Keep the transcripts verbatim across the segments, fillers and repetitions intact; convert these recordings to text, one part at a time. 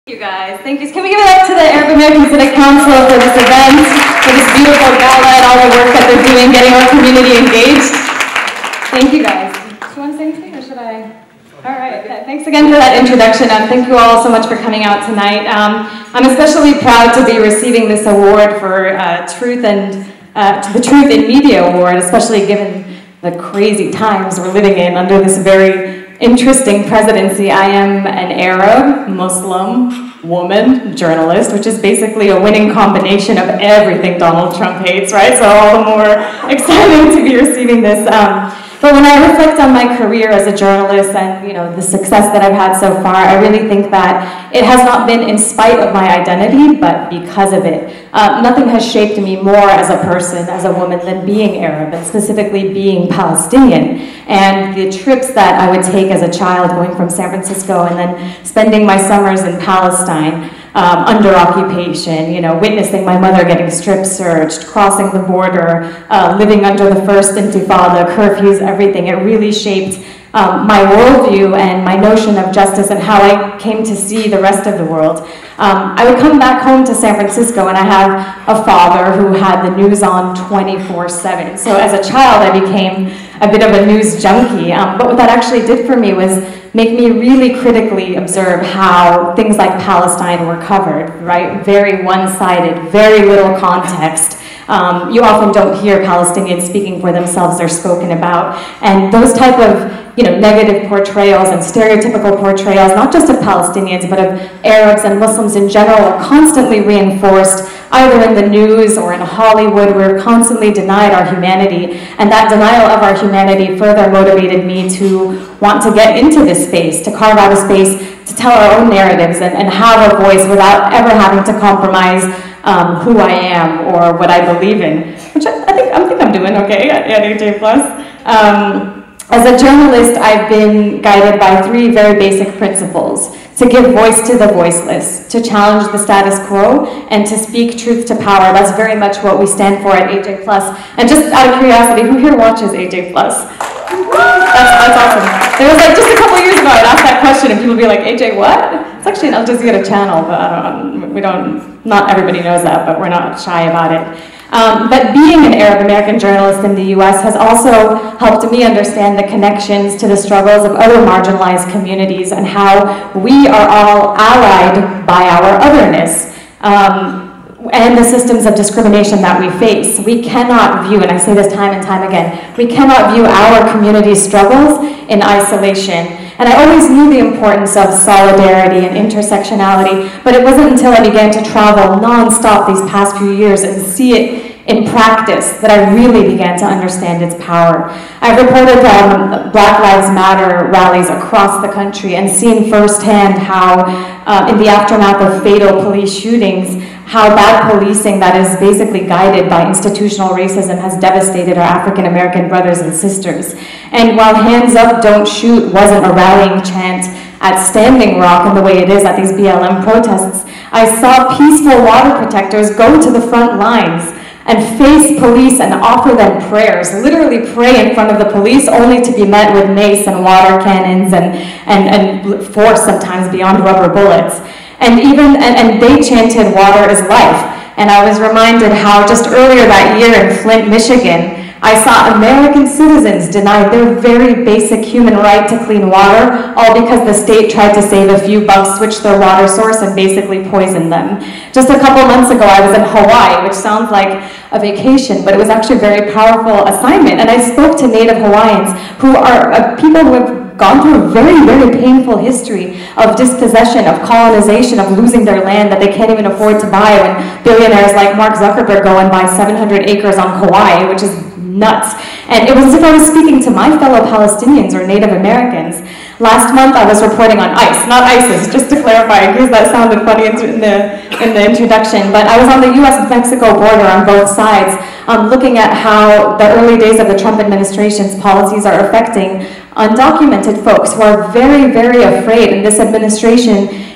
Thank you guys. Thank you. Can we give it up to the Arab American Civic Council for this event, for this beautiful gala and all the work that they're doing, getting our community engaged. Thank you guys. Do you want to say anything or should I? All right. Thanks again for that introduction. Um, thank you all so much for coming out tonight. Um, I'm especially proud to be receiving this award for uh, Truth and uh, the Truth in Media Award, especially given the crazy times we're living in under this very interesting presidency. I am an Arab, Muslim, woman, journalist, which is basically a winning combination of everything Donald Trump hates, right? So all the more exciting to be receiving this. Um, but when I reflect on my career as a journalist and you know the success that I've had so far, I really think that it has not been in spite of my identity, but because of it. Uh, nothing has shaped me more as a person, as a woman, than being Arab, and specifically being Palestinian. And the trips that I would take as a child going from San Francisco and then spending my summers in Palestine um, under occupation, you know, witnessing my mother getting strip searched, crossing the border, uh, living under the first intifada, curfews, everything. It really shaped um, my worldview and my notion of justice and how I came to see the rest of the world. Um, I would come back home to San Francisco and I have a father who had the news on twenty-four seven. So as a child, I became a bit of a news junkie. Um, but what that actually did for me was make me really critically observe how things like Palestine were covered, right? Very one-sided, very little context. Um, you often don't hear Palestinians speaking for themselves, they're spoken about. And those type of you know, negative portrayals and stereotypical portrayals, not just of Palestinians, but of Arabs and Muslims in general, are constantly reinforced, either in the news or in Hollywood. We're constantly denied our humanity, and that denial of our humanity further motivated me to want to get into this space, to carve out a space to tell our own narratives and, and have a voice without ever having to compromise um, who I am or what I believe in, which I, I think I think I'm doing okay at, at A J plus. Um, As a journalist, I've been guided by three very basic principles: to give voice to the voiceless, to challenge the status quo, and to speak truth to power. That's very much what we stand for at A J plus. And just out of curiosity, who here watches A J plus? That's, that's awesome. There was like, just a couple years ago, I'd ask that question and people would be like, A J what? It's actually an Al Jazeera channel, but I don't, we don't, not everybody knows that, but we're not shy about it. Um, but being an Arab American journalist in the U S has also helped me understand the connections to the struggles of other marginalized communities and how we are all allied by our otherness um, and the systems of discrimination that we face. We cannot view, and I say this time and time again, we cannot view our community's struggles in isolation. And I always knew the importance of solidarity and intersectionality, but it wasn't until I began to travel nonstop these past few years and see it in practice that I really began to understand its power. I've reported um, Black Lives Matter rallies across the country and seen firsthand how, uh, in the aftermath of fatal police shootings, how bad policing that is basically guided by institutional racism has devastated our African American brothers and sisters. And while Hands Up, Don't Shoot wasn't a rallying chant at Standing Rock in the way it is at these B L M protests, I saw peaceful water protectors go to the front lines and face police and offer them prayers, literally pray in front of the police, only to be met with mace and water cannons and, and, and force sometimes beyond rubber bullets. And even, and, and they chanted, "Water is life." And I was reminded how just earlier that year in Flint, Michigan, I saw American citizens denied their very basic human right to clean water, all because the state tried to save a few bucks, switch their water source, and basically poison them. Just a couple months ago, I was in Hawaii, which sounds like a vacation, but it was actually a very powerful assignment. And I spoke to Native Hawaiians, who are uh, people who have gone through a very, very painful history of dispossession, of colonization, of losing their land that they can't even afford to buy when billionaires like Mark Zuckerberg go and buy seven hundred acres on Kauai, which is nuts. And it was as if I was speaking to my fellow Palestinians or Native Americans. Last month I was reporting on ICE, not ISIS, just to clarify, because that sounded funny in the, in the introduction, but I was on the U S Mexico border on both sides, um, looking at how the early days of the Trump administration's policies are affecting undocumented folks who are very, very afraid, and this administration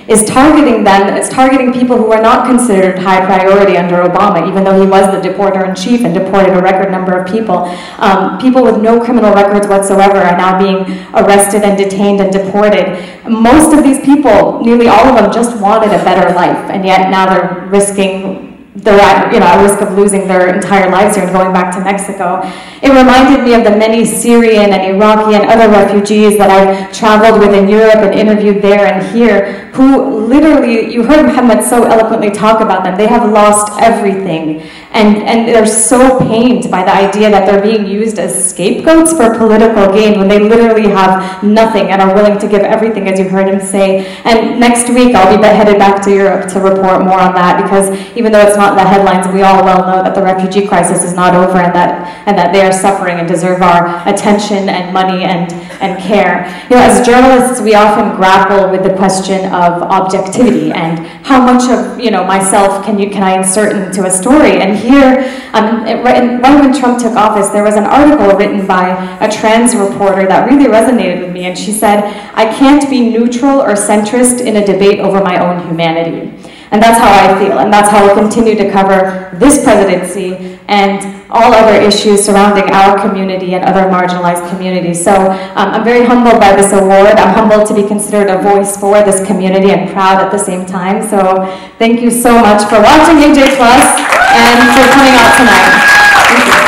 is targeting them, it's targeting people who are not considered high priority under Obama, even though he was the deporter-in-chief and deported a record number of people. Um, people with no criminal records whatsoever are now being arrested and detained and deported. Most of these people, nearly all of them, just wanted a better life, and yet now they're risking they're at, you know, at risk of losing their entire lives here and going back to Mexico. It reminded me of the many Syrian and Iraqi and other refugees that I traveled with in Europe and interviewed there and here, who literally, you heard Muhammad so eloquently talk about them, they have lost everything. And, and they're so pained by the idea that they're being used as scapegoats for political gain when they literally have nothing and are willing to give everything, as you heard him say. And next week I'll be headed back to Europe to report more on that, because even though it's not in the headlines, we all well know that the refugee crisis is not over, and that, and that they are suffering and deserve our attention and money and, and care. You know, as journalists, we often grapple with the question of objectivity and how much of, you know, myself can, you, can I insert into a story. And here, um, it, right, right when Trump took office, there was an article written by a trans reporter that really resonated with me, and she said, "I can't be neutral or centrist in a debate over my own humanity." And that's how I feel, and that's how we'll continue to cover this presidency and all other issues surrounding our community and other marginalized communities. So um, I'm very humbled by this award. I'm humbled to be considered a voice for this community and proud at the same time. So thank you so much for watching A J Plus and for coming out tonight. Thank you.